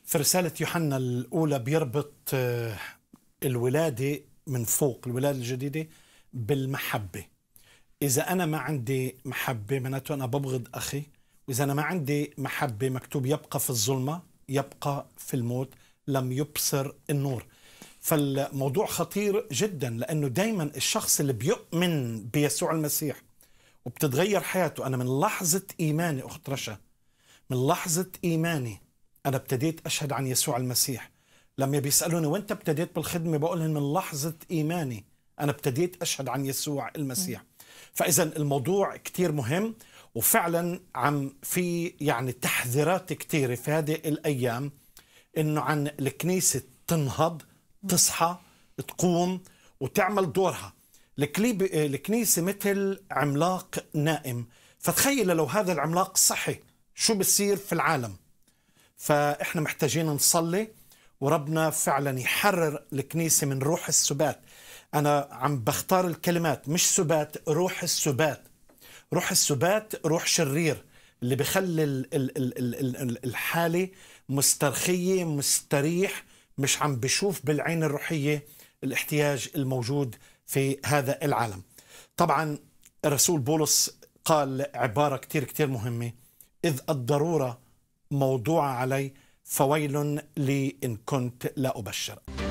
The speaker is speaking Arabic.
في رسالة يوحنا الأولى بيربط الولادة من فوق، الولادة الجديدة بالمحبة. إذا أنا ما عندي محبة معناته أنا ببغض أخي، وإذا أنا ما عندي محبة مكتوب يبقى في الظلمة، يبقى في الموت، لم يبصر النور. فالموضوع خطير جدا، لأنه دايما الشخص اللي بيؤمن بيسوع المسيح وبتتغير حياته. أنا من لحظة إيماني أخت رشا، من لحظة إيماني أنا ابتديت أشهد عن يسوع المسيح. لما بيسألوني وانت ابتديت بالخدمة بقول لهم من لحظة إيماني أنا ابتديت أشهد عن يسوع المسيح. فإذا الموضوع كتير مهم، وفعلا في يعني تحذيرات كتيرة في هذه الأيام إنه عن الكنيسة تنهض، تصحى، تقوم وتعمل دورها. الكنيسة مثل عملاق نائم، فتخيل لو هذا العملاق صحي شو بصير في العالم. فإحنا محتاجين نصلي وربنا فعلا يحرر الكنيسة من روح السبات. أنا عم بختار الكلمات، مش سبات، روح السبات. روح السبات روح شرير اللي بيخلي الحالة مسترخية، مستريح، مش عم بشوف بالعين الروحية الاحتياج الموجود في هذا العالم. طبعا الرسول بولس قال عبارة كتير مهمة: إذ الضرورة موضوعة علي فويل لي إن كنت لا أبشر.